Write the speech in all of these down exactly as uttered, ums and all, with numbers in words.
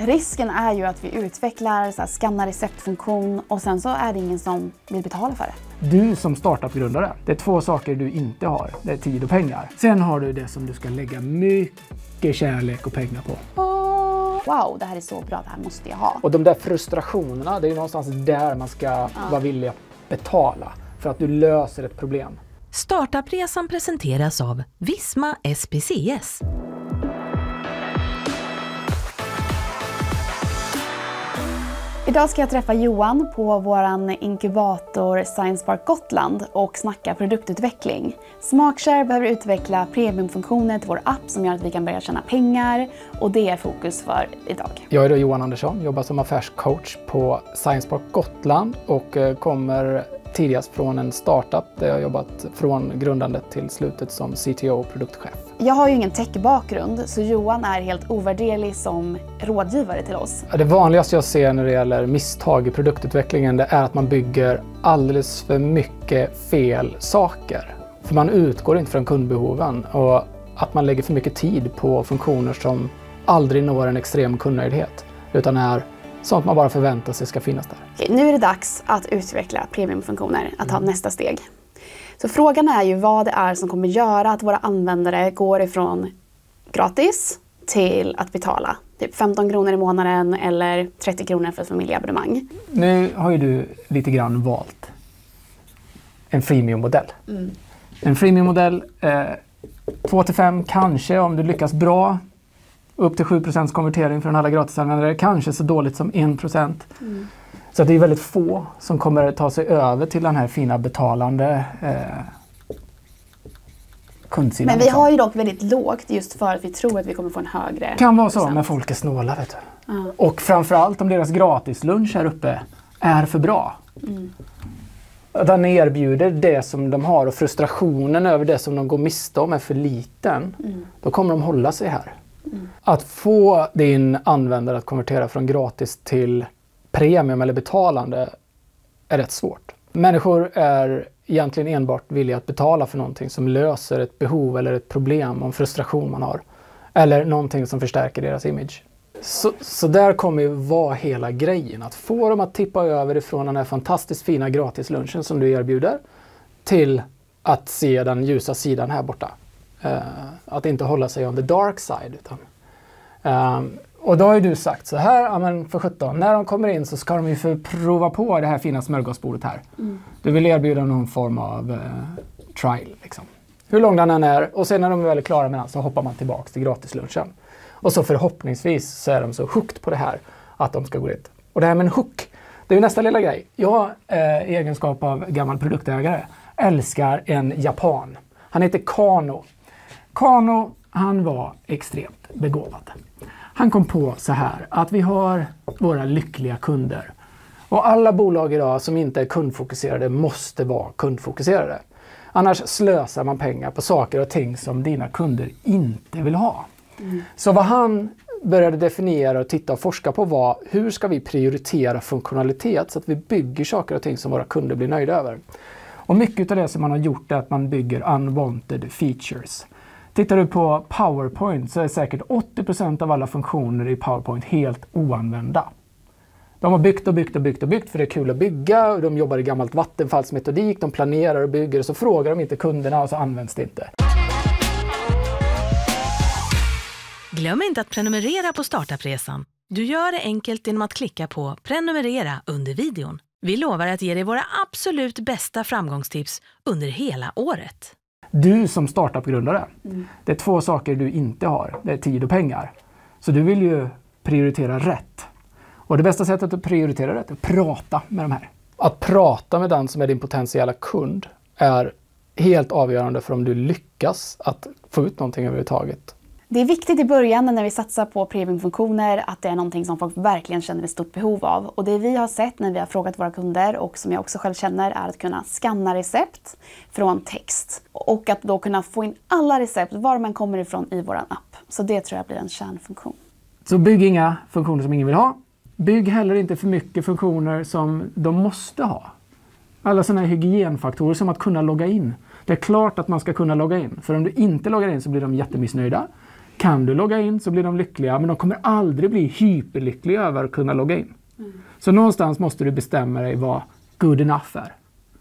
Risken är ju att vi utvecklar så här, skanna receptfunktion och sen så är det ingen som vill betala för det. Du som startup-grundare, det är två saker du inte har. Det är tid och pengar. Sen har du det som du ska lägga mycket kärlek och pengar på. Oh, wow, det här är så bra, det här måste jag ha. Och de där frustrationerna, det är ju någonstans där man ska ja. vara villig att betala för att du löser ett problem. Startupresan presenteras av Visma S P C S. Idag ska jag träffa Johan på våran inkubator Science Park Gotland och snacka produktutveckling. Smakshare behöver utveckla premiumfunktioner till vår app som gör att vi kan börja tjäna pengar och det är fokus för idag. Jag är då Johan Andersson, jobbar som affärscoach på Science Park Gotland och kommer tidigast från en startup där jag har jobbat från grundandet till slutet som C T O och produktchef. Jag har ju ingen tech-bakgrund så Johan är helt ovärderlig som rådgivare till oss. Det vanligaste jag ser när det gäller misstag i produktutvecklingen det är att man bygger alldeles för mycket fel saker. För man utgår inte från kundbehoven och att man lägger för mycket tid på funktioner som aldrig når en extrem kundnöjdhet utan är sånt man bara förväntar sig ska finnas där. Okej, nu är det dags att utveckla premiumfunktioner, att ta mm. nästa steg. Så frågan är ju vad det är som kommer göra att våra användare går ifrån gratis till att betala. Typ femton kronor i månaden eller trettio kronor för ett familjeabonnemang. Nu har ju du lite grann valt en freemium-modell. Mm. En freemium-modell, eh, två till fem kanske om du lyckas bra. Upp till sju procent konvertering från alla gratisanvändare. Kanske så dåligt som en procent. Mm. Så att det är väldigt få som kommer ta sig över till den här fina betalande eh, kundsidan. Men vi har ju dock väldigt lågt just för att vi tror att vi kommer få en högre Det kan vara så, procent. Men folk är snåla vet du. Mm. Och framförallt om deras gratislunch här uppe är för bra. Mm. Den erbjuder det som de har och frustrationen över det som de går miste om är för liten. Mm. Då kommer de hålla sig här. Mm. Att få din användare att konvertera från gratis till premium eller betalande är rätt svårt. Människor är egentligen enbart villiga att betala för någonting som löser ett behov eller ett problem och en frustration man har. Eller någonting som förstärker deras image. Så, så där kommer ju vara hela grejen. Att få dem att tippa över ifrån den här fantastiskt fina gratislunchen som du erbjuder till att se den ljusa sidan här borta. Uh, att inte hålla sig on the dark side. Utan, um, och då har ju du sagt så här, ja, men för sjutton, när de kommer in så ska de ju få prova på det här fina smörgåsbordet här. Mm. Du vill erbjuda någon form av uh, trial. Liksom. Hur lång den än är och sen när de är väldigt klara med den så hoppar man tillbaka till gratislunchen. Och så förhoppningsvis så är de så hooked på det här att de ska gå dit. Och det här med en hook, det är ju nästa lilla grej. Jag eh, i egenskap av gammal produktägare älskar en japan. Han heter Kano. Kano, han var extremt begåvad. Han kom på så här att vi har våra lyckliga kunder. Och alla bolag idag som inte är kundfokuserade måste vara kundfokuserade. Annars slösar man pengar på saker och ting som dina kunder inte vill ha. Mm. Så vad han började definiera och titta och forska på var hur ska vi prioritera funktionalitet så att vi bygger saker och ting som våra kunder blir nöjda över. Och mycket av det som man har gjort är att man bygger unwanted features. Tittar du på PowerPoint så är säkert åttio procent av alla funktioner i PowerPoint helt oanvända. De har byggt och byggt och byggt och byggt för det är kul att bygga. De jobbar i gammalt vattenfallsmetodik, de planerar och bygger och så frågar de inte kunderna och så används det inte. Glöm inte att prenumerera på Startupresan. Du gör det enkelt genom att klicka på prenumerera under videon. Vi lovar att ge dig våra absolut bästa framgångstips under hela året. Du som startup-grundare, mm. det är två saker du inte har. Det är tid och pengar. Så du vill ju prioritera rätt. Och det bästa sättet att prioritera rätt är att prata med de här. Att prata med den som är din potentiella kund är helt avgörande för om du lyckas att få ut någonting överhuvudtaget. Det är viktigt i början när vi satsar på premiumfunktioner att det är någonting som folk verkligen känner ett stort behov av. Och det vi har sett när vi har frågat våra kunder och som jag också själv känner är att kunna scanna recept från text. Och att då kunna få in alla recept var man kommer ifrån i vår app. Så det tror jag blir en kärnfunktion. Så bygg inga funktioner som ingen vill ha. Bygg heller inte för mycket funktioner som de måste ha. Alla sådana här hygienfaktorer som att kunna logga in. Det är klart att man ska kunna logga in. För om du inte loggar in så blir de jättemissnöjda. Kan du logga in så blir de lyckliga, men de kommer aldrig bli hyperlyckliga över att kunna logga in. Mm. Så någonstans måste du bestämma dig vad good enough är.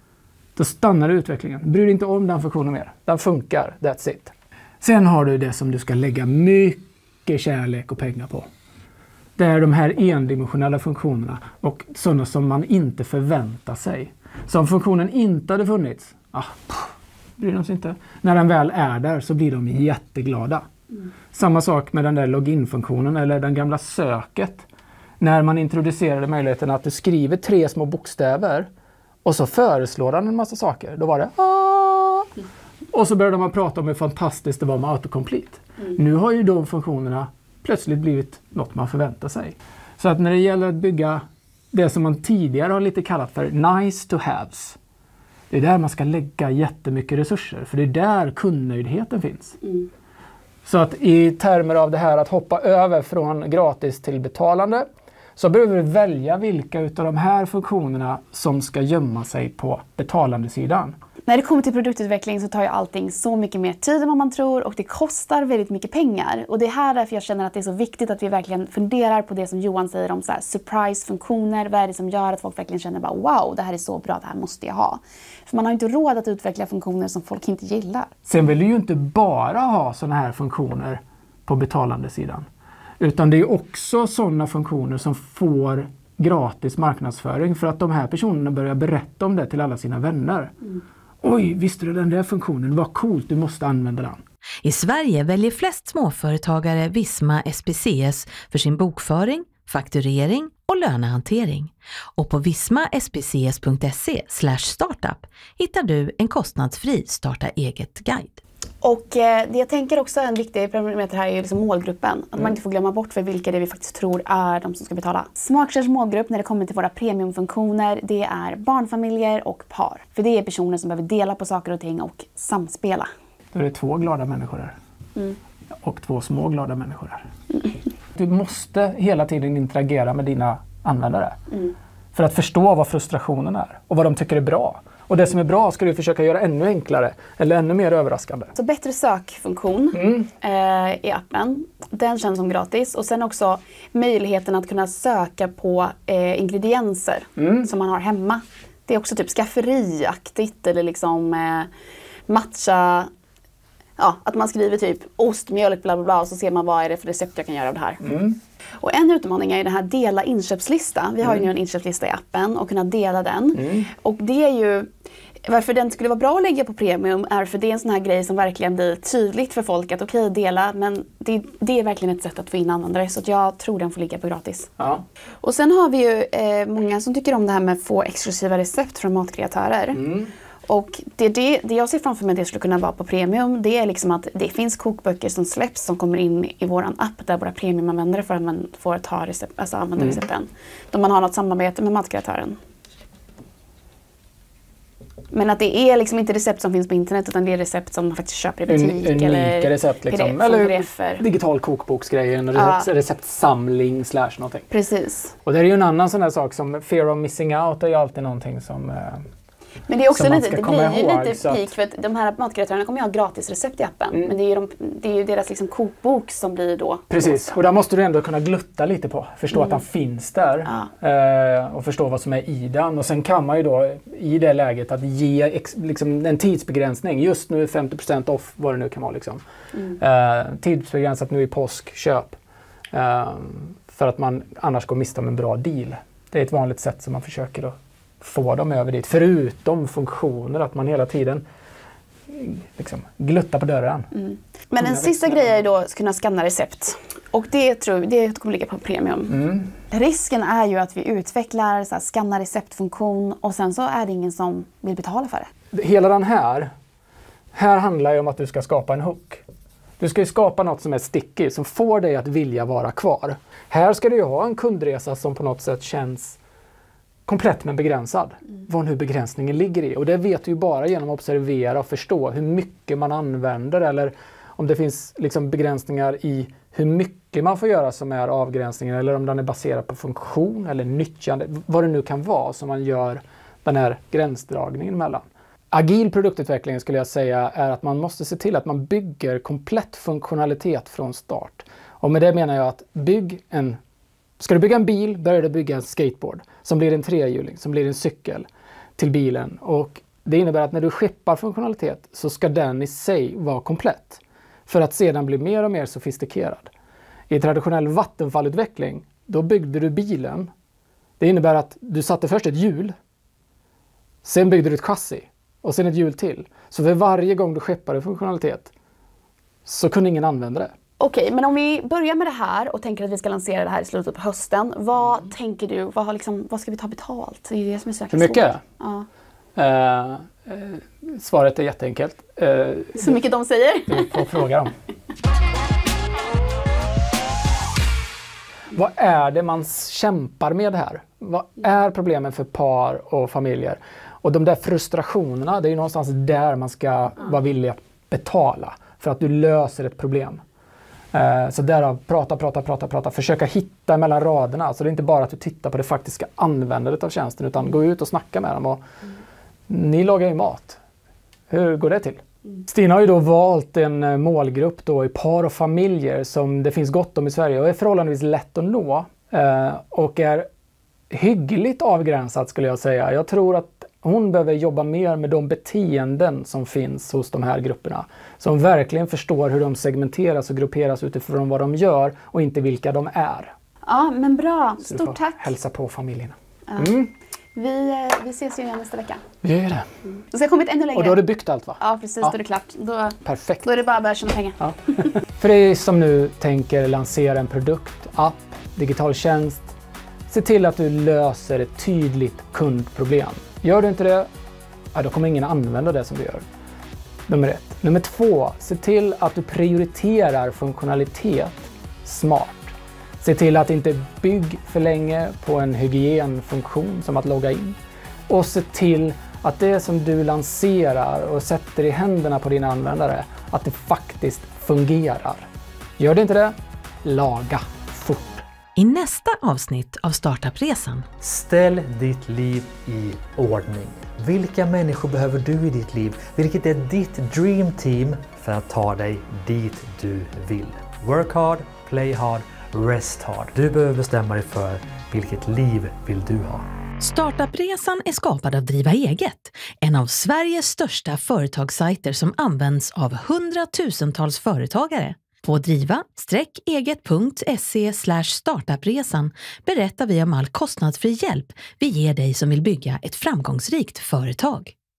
Då stannar utvecklingen. Bryr dig inte om den funktionen mer. Den funkar, that's it. Sen har du det som du ska lägga mycket kärlek och pengar på. Det är de här endimensionella funktionerna och sådana som man inte förväntar sig. Så om funktionen inte hade funnits, ah, pff, bryr de sig inte. När den väl är där så blir de jätteglada. Mm. Samma sak med den där login-funktionen eller den gamla söket. När man introducerade möjligheten att du skriver tre små bokstäver och så föreslår den en massa saker. Då var det Aah! Mm. Och så började man prata om hur fantastiskt det var med autocomplete. Mm. Nu har ju de funktionerna plötsligt blivit något man förväntar sig. Så att när det gäller att bygga det som man tidigare har lite kallat för nice to haves. Det är där man ska lägga jättemycket resurser. För det är där kundnöjdheten finns. Mm. Så att i termer av det här att hoppa över från gratis till betalande så behöver du välja vilka utav de här funktionerna som ska gömma sig på betalande sidan. När det kommer till produktutveckling så tar ju allting så mycket mer tid än vad man tror och det kostar väldigt mycket pengar. Och det är här därför jag känner att det är så viktigt att vi verkligen funderar på det som Johan säger om så här surprise-funktioner. Vad är det som gör att folk verkligen känner bara wow, det här är så bra, det här måste jag ha. För man har inte råd att utveckla funktioner som folk inte gillar. Sen vill du ju inte bara ha sådana här funktioner på betalande sidan. Utan det är också sådana funktioner som får gratis marknadsföring för att de här personerna börjar berätta om det till alla sina vänner. Mm. Oj, visste du den där funktionen? Vad coolt, du måste använda den. I Sverige väljer flest småföretagare Visma S P C S för sin bokföring, fakturering och lönehantering. Och på visma s p c s punkt se slash startup hittar du en kostnadsfri starta eget-guide. Och eh, det jag tänker också är en viktig parameter här är liksom målgruppen. Att mm. man inte får glömma bort för vilka det vi faktiskt tror är de som ska betala. Smartshares målgrupp när det kommer till våra premiumfunktioner, det är barnfamiljer och par. För det är personer som behöver dela på saker och ting och samspela. Då är det två glada människor här. Mm. Och två små glada människor här. Mm. Du måste hela tiden interagera med dina användare. Mm. För att förstå vad frustrationen är och vad de tycker är bra. Och det som är bra ska du försöka göra ännu enklare eller ännu mer överraskande. Så bättre sökfunktion mm. eh, i appen. Den känns som gratis. Och sen också möjligheten att kunna söka på eh, ingredienser mm. som man har hemma. Det är också typ skafferiaktigt eller liksom eh, matcha. Ja, att man skriver typ ost, mjölk, bla bla bla och så ser man vad är det för recept jag kan göra av det här. Mm. Och en utmaning är ju den här dela inköpslista. Vi har ju nu en inköpslista i appen och kunna dela den. Mm. Och det är ju, varför den skulle vara bra att lägga på premium är för det är en sån här grej som verkligen blir tydligt för folk att okej, okay, dela, men det, det är verkligen ett sätt att få in användare så att jag tror den får ligga på gratis. Ja. Och sen har vi ju eh, många som tycker om det här med att få exklusiva recept från matkreatörer. Mm. Och det, det, det jag ser framför mig att det skulle kunna vara på premium, det är liksom att det finns kokböcker som släpps som kommer in i våran app där våra premiumanvändare får, man får ta recept, alltså använda mm. recepten. Då man har något samarbete med matkreatören. Men att det är liksom inte recept som finns på internet utan det är recept som man faktiskt köper i butik. En, unika eller recept liksom. Eller digital kokboksgrejen, recept, ja. receptsamling slash någonting. Precis. Och det är ju en annan sån här sak som fear of missing out är ju alltid någonting som... Men det är också lite, det blir ju ihåg, lite peak för att de här matkreatörerna kommer ju ha gratis recept i appen. Mm. Men det är ju, de, det är ju deras liksom kokbok som blir då. Precis, och där måste du ändå kunna glutta lite på. Förstå mm. att den finns där ja. eh, och förstå vad som är i den. Och sen kan man ju då i det läget att ge ex, liksom en tidsbegränsning. Just nu femtio procent off vad det nu kan vara. Liksom. Mm. Eh, tidsbegränsat nu i påsk, köp. Eh, för att man annars går miste om en bra deal. Det är ett vanligt sätt som man försöker då få dem över dit. Förutom funktioner, att man hela tiden liksom gluttar på dörren. Mm. Men en sista grej är då att kunna skanna recept. Och det tror jag, det kommer ligga på premium. Mm. Risken är ju att vi utvecklar så här, skanna receptfunktion och sen så är det ingen som vill betala för det. Hela den här, här handlar ju om att du ska skapa en hook. Du ska ju skapa något som är sticky, som får dig att vilja vara kvar. Här ska du ju ha en kundresa som på något sätt känns komplett men begränsad. Mm. Vad nu begränsningen ligger i. Och det vet du ju bara genom att observera och förstå hur mycket man använder eller om det finns liksom begränsningar i hur mycket man får göra som är avgränsningen eller om den är baserad på funktion eller nyttjande. Vad det nu kan vara som man gör den här gränsdragningen mellan. Agil produktutveckling skulle jag säga är att man måste se till att man bygger komplett funktionalitet från start. Och med det menar jag att bygg en, ska du bygga en bil, börjar du bygga en skateboard som blir en trehjuling, som blir en cykel till bilen. Och det innebär att när du skippar funktionalitet så ska den i sig vara komplett för att sedan bli mer och mer sofistikerad. I traditionell vattenfallutveckling, då byggde du bilen. Det innebär att du satte först ett hjul, sen byggde du ett chassi och sen ett hjul till. Så för varje gång du skeppade funktionalitet så kunde ingen använda det. Okej, men om vi börjar med det här och tänker att vi ska lansera det här i slutet på hösten. Vad mm. tänker du? Vad, har liksom, vad ska vi ta betalt? Det är det som är så Hur mycket? Ja. Uh, uh, svaret är jätteenkelt. Uh, så mycket de säger? Du får fråga dem. Vad är det man kämpar med här? Vad är problemen för par och familjer? Och de där frustrationerna, det är ju någonstans där man ska mm. vara villig att betala för att du löser ett problem. Uh, så därav prata, prata, prata, prata. Försöka hitta mellan raderna. Så det är inte bara att du tittar på det faktiska användandet av tjänsten, utan gå ut och snacka med dem. Och mm. Ni lagar ju mat. Hur går det till? Mm. Stina har ju då valt en målgrupp då i par och familjer som det finns gott om i Sverige och är förhållandevis lätt att nå. Uh, och är hyggligt avgränsat skulle jag säga. Jag tror att hon behöver jobba mer med de beteenden som finns hos de här grupperna. Som verkligen förstår hur de segmenteras och grupperas utifrån vad de gör och inte vilka de är. Ja, men bra. Så stort tack. Hälsa på familjerna. Ja. Mm. Vi, vi ses ju igen nästa vecka. Vi gör det. Mm. Så jag har kommit ännu längre. Och då har du byggt allt, va? Ja, precis. Ja. Då är det klart. Då, Perfekt. Då är det bara att börja tjäna pengar. Ja. För dig som nu tänker lansera en produkt, app, digital tjänst, se till att du löser ett tydligt kundproblem. Gör du inte det, ja, då kommer ingen använda det som du gör. Nummer ett. Nummer två, se till att du prioriterar funktionalitet smart. Se till att inte bygg för länge på en hygienfunktion som att logga in. Och se till att det som du lanserar och sätter i händerna på dina användare, att det faktiskt fungerar. Gör det inte det, laga fort. I nästa avsnitt av Startupresan. Ställ ditt liv i ordning. Vilka människor behöver du i ditt liv? Vilket är ditt dream team för att ta dig dit du vill? Work hard, play hard, rest hard. Du behöver bestämma dig för vilket liv vill du ha. Startupresan är skapad av Driva Eget, en av Sveriges största företagssajter som används av hundratusentals företagare. På driva-eget punkt se slash startupresan berättar vi om all kostnadsfri hjälp vi ger dig som vill bygga ett framgångsrikt företag.